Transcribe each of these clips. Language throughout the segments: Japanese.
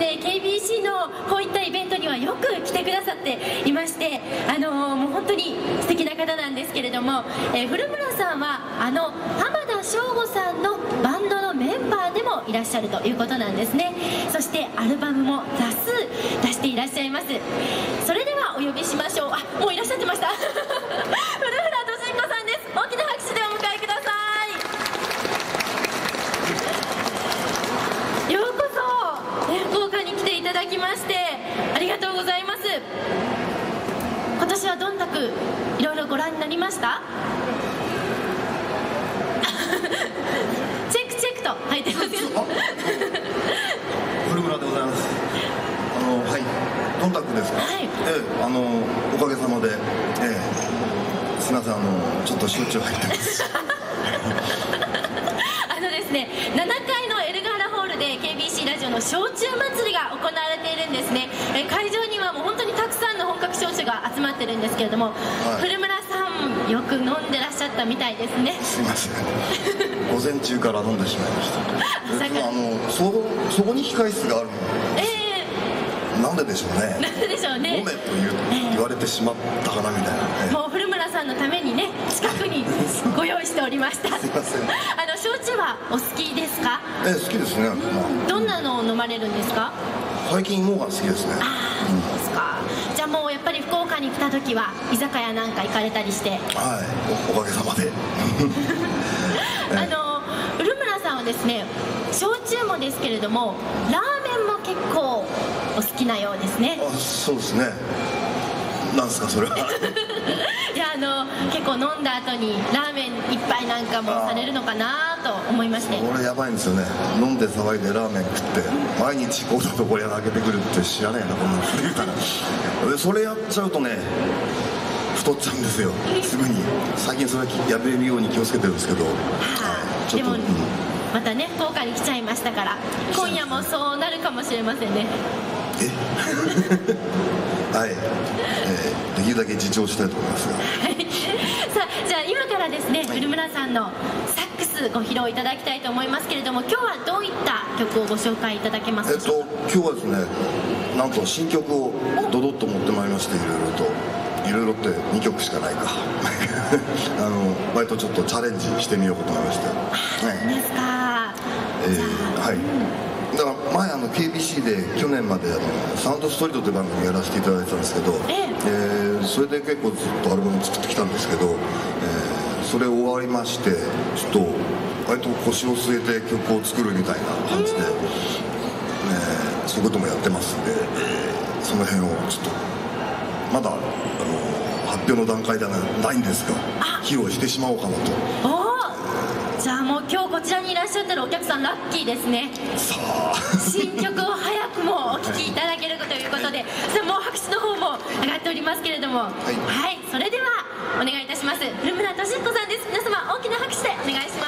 ね、KBC のこういったイベントにはよく来てくださっていまして、もう本当に素敵な方なんですけれども、古村さんは浜田省吾さんのバンドのメンバーでもいらっしゃるということなんですね。そしてアルバムも多数出していらっしゃいます。それではお呼びしましょう。もういらっしゃってました古村俊彦さんです。大きな拍手でお迎えください。ようこそ福岡に来ていただきましてありがとうございます。今年はどんたくいろいろご覧になりましたチェックチェックと入ってますよ古村でございます。はい、どんたくですか。はい、おかげさまで、すみません、ちょっと焼酎入ってますですね、7階のエルガーラホールで KBC ラジオの焼酎祭りが行われているんですね。会場にはもう本当にたくさんの本格焼酎が集まってるんですけれども、はい、古村さんよく飲んでらっしゃったみたいですね。 すいません午前中から飲んでしまいましたそこに控室があるのなんででしょうね。 なんででしょうね。 飲めと言われてしまったかなみたいな、 もう古村さんのためにね近くにご用意しておりましたすいません。 焼酎はお好きですか。 好きですね。 どんなのを飲まれるんですか。 最近モーガン好きですね。 そうですか。じゃあもうやっぱり福岡に来た時は居酒屋なんか行かれたりして。 はい、おかげさまで古村さんはですね、焼酎もですけれどもラーメンも結構お好きなようですね。 そうですね。なんすかそれは。 いや結構飲んだ後にラーメン一杯なんかもされるのかなと思いまして。 これやばいんですよね。飲んで騒いでラーメン食って毎日こうだとこれ開けてくるって知らねえなこんなの言うたらでそれやっちゃうとね太っちゃうんですよすぐに。最近それやめるように気をつけてるんですけど、 でも、またね福岡に来ちゃいましたから今夜もそうなるかもしれませんね。 はい、できるだけ自重したいと思いますがさあ、じゃあ今からですね、古村さんのサックスご披露いただきたいと思いますけれども、今日はどういった曲をご紹介いただけますでしょうか。 今日はですね、なんと新曲をドドッと持ってまいりまして、いろいろって2曲しかないか割とちょっとチャレンジしてみようと思いまして。 そうですか。 はい、だから前KBC で去年までサウンドストリートという番組やらせていただいてたんですけど、それで結構ずっとアルバム作ってきたんですけど、それ終わりましてちょっと割と腰を据えて曲を作るみたいな感じで、そういうこともやってますんで、その辺をちょっとまだ発表の段階ではないんですが披露してしまおうかなと。 じゃあもう今日こちらにいらっしゃってるお客さんラッキーですね。 さあ新曲を早くもお聴きいただけるということで、もう拍手の方も上がっておりますけれども、はい、それではお願いいたします。古村俊彦さんです。皆様大きな拍手でお願いします。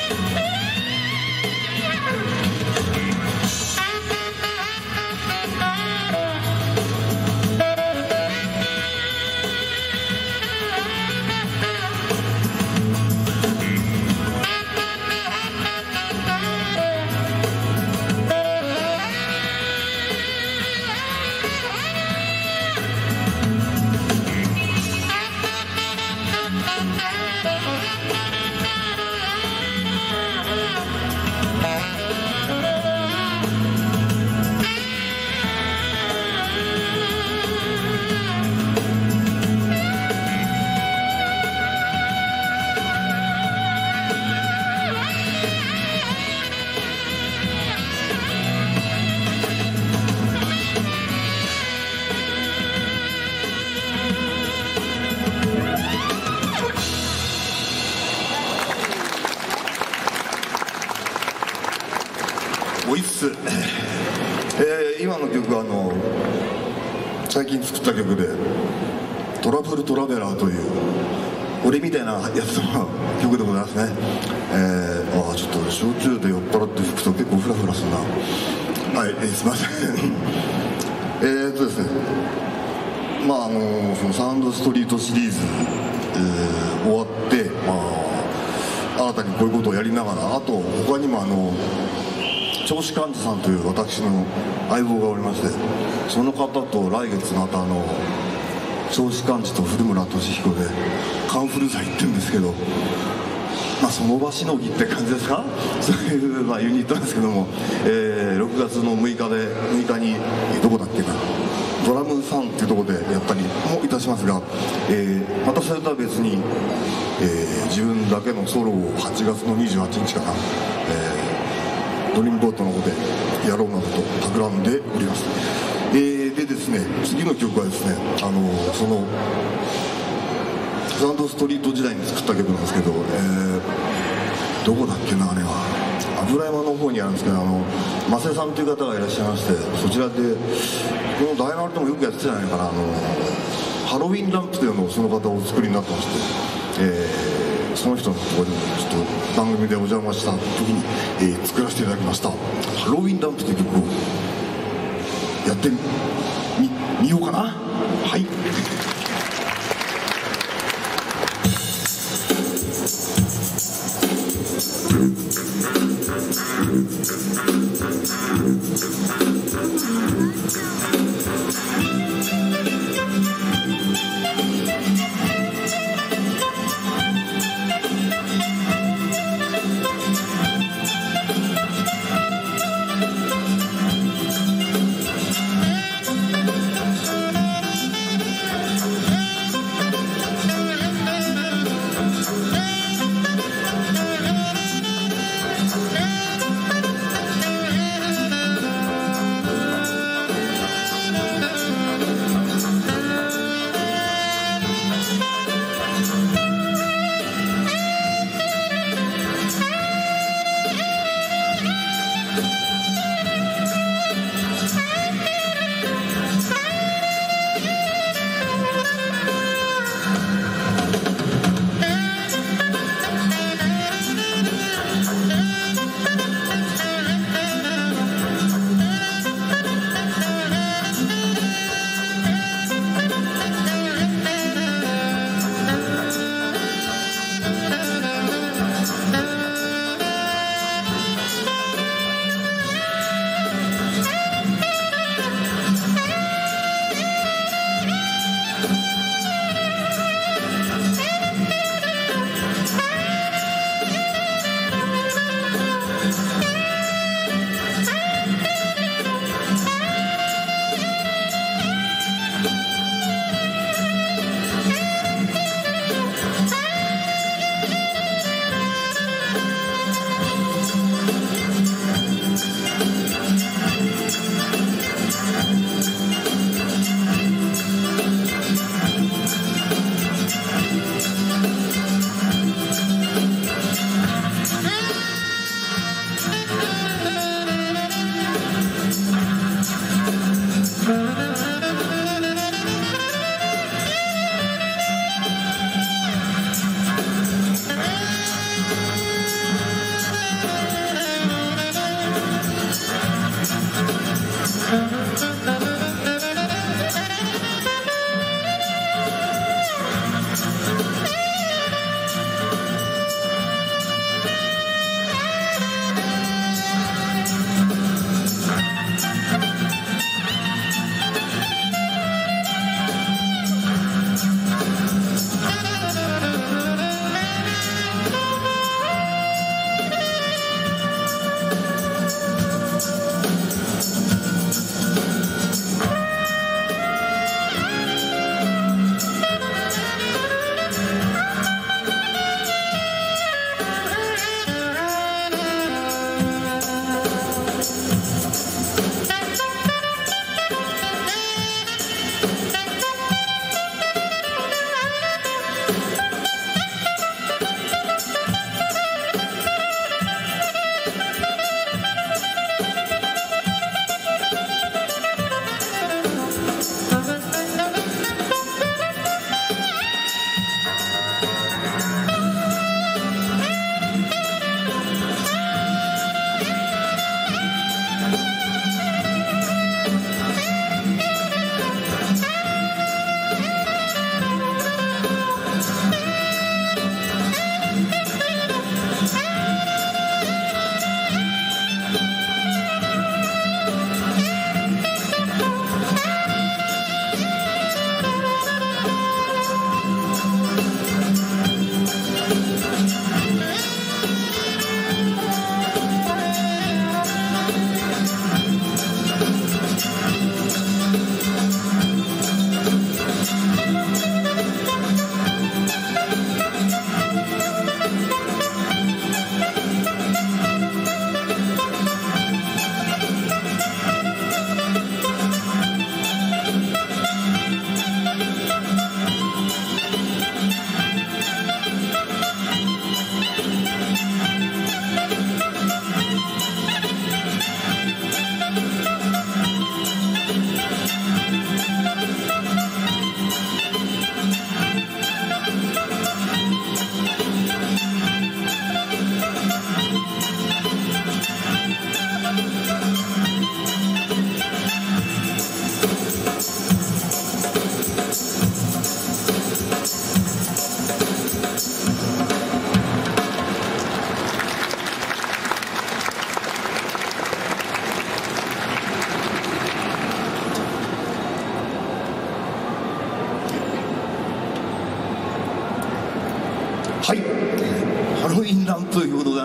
おいっす。今の曲は最近作った曲で「トラブルトラベラー」という俺みたいなやつの曲でございますね。ちょっと焼酎で酔っ払って吹くと結構フラフラするな。はい、すいません。ですね、そのサウンドストリートシリーズ、終わって、新たにこういうことをやりながら、あと他にも長子寛治さんという私の相棒がおりまして、その方と来月また長子寛治と古村俊彦でカンフル祭行ってるんですけど、その場しのぎって感じですか。そういう、ユニットなんですけども、6月の6日にどこだっけな、ドラムさんっていうところでやったりもいたしますが、またそれとは別に、自分だけのソロを8月の28日かな、ドリームボートの方でやろうなどと企んでおります。でですね、次の曲はですね、そのサウンドストリート時代に作った曲なんですけど、どこだっけな、あれは油山の方にあるんですけど、マセさんという方がいらっしゃいまして、そちらでこの大丸でもよくやってたじゃないかな、ハロウィンランプというのをその方お作りになってまして、その人のところにちょっと番組でお邪魔した時に、作らせていただきましたハロウィンランプという曲をやってみようかな。はい。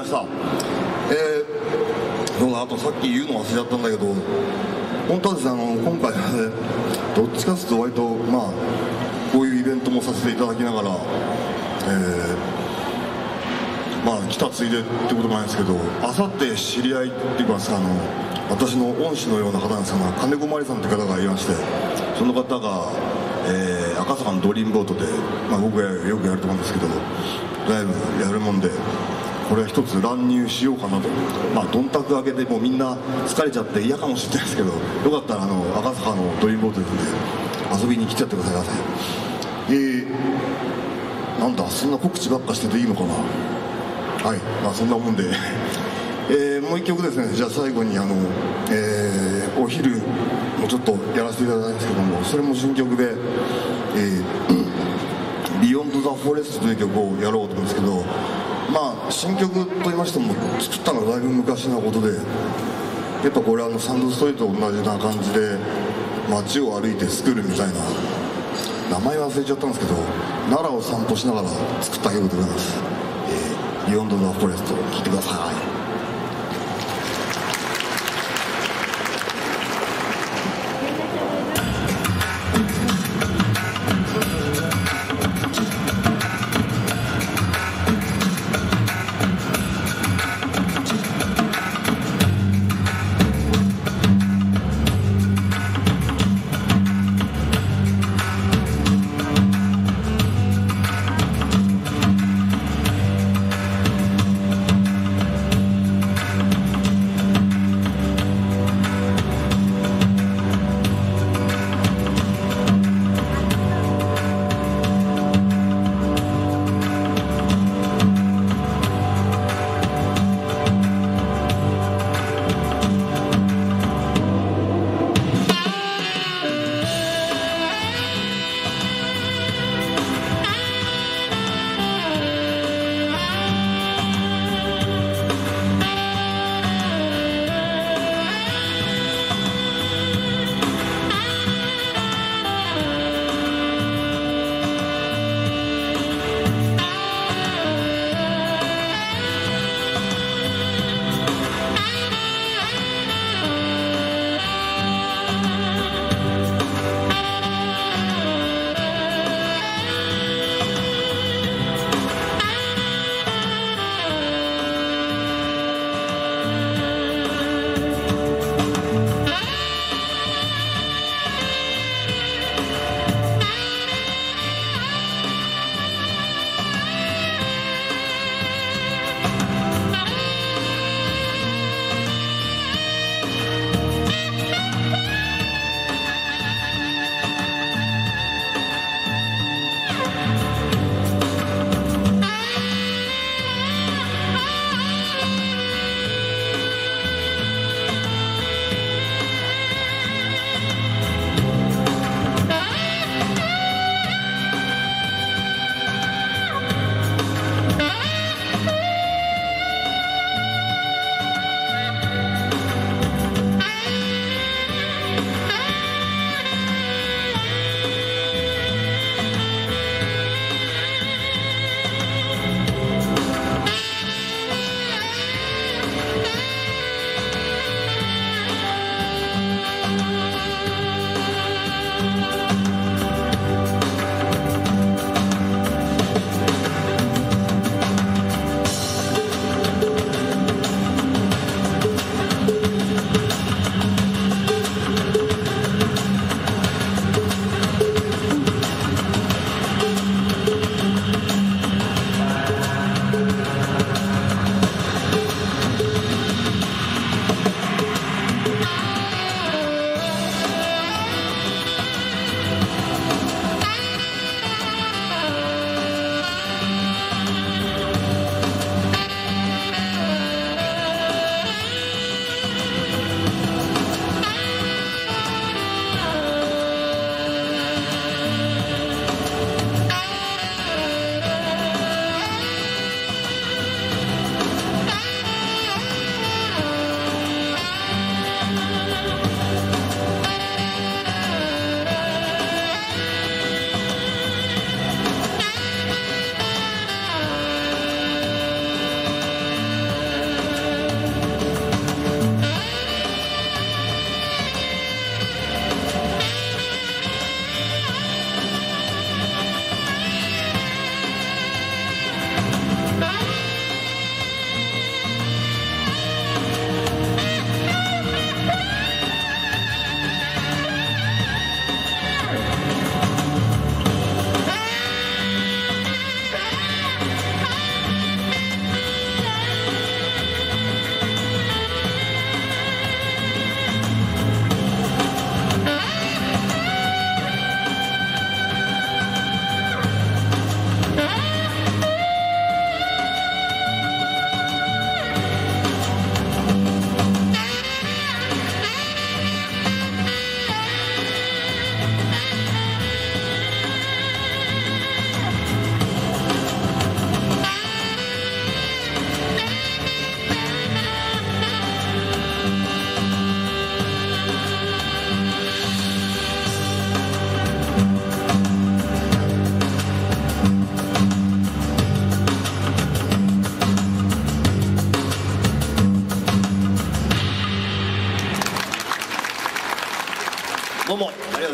ました。そうだ、あとさっき言うの忘れちゃったんだけど、本当はですね、今回はね、どっちかというと割とまあこういうイベントもさせていただきながら、まあ来たついでってこともないんですけど、あさって知り合いって言いますか、私の恩師のような方なんですが、金子真理さんという方がいまして、その方が、赤坂のドリームボートで、まあ、僕がよくやると思うんですけど、ライブやるもんで、これは一つ乱入しようかなと。まあどんたく明けてもうみんな疲れちゃって嫌かもしれないですけど、よかったら赤坂のドリームボートですんで遊びに来ちゃってくださいませ。なんだ、そんな告知ばっかしてていいのかな。はい、まあそんなもんでもう一曲ですね。じゃあ最後にお昼もちょっとやらせていただきたいんですけども、それも新曲でビヨンドザフォレストという曲をやろうと思うんですけど、まあ新曲と言いましても作ったのはだいぶ昔のことで、やっぱこれサンドストリートと同じな感じで街を歩いて作るみたいな、名前忘れちゃったんですけど、奈良を散歩しながら作った曲でございます。ビヨンドザフォレスト聴いてください。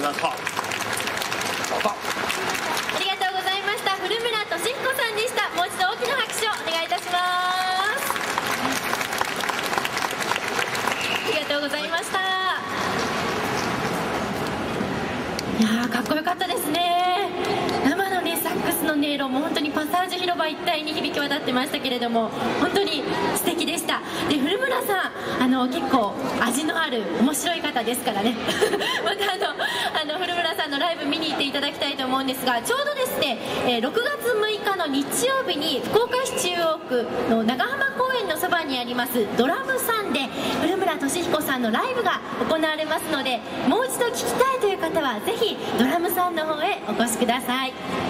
ざいました。 ありがとうございました。古村俊彦さんでした。もう一度大きな拍手をお願いいたします。ありがとうございました。いやー、かっこよかったですね。生のね、サックスの音色も本当にパサージュ広場一帯に響き渡ってましたけれども、本当に素敵でした。で、古村さん、結構味のある面白い方ですからねまた古村さんのライブ見に行っていただきたいと思うんですが、ちょうどですね、6月6日の日曜日に福岡市中央区の長浜公園のそばにありますドラムさんで古村俊彦さんのライブが行われますので、もう一度聴きたいという方はぜひドラムさんの方へお越しください。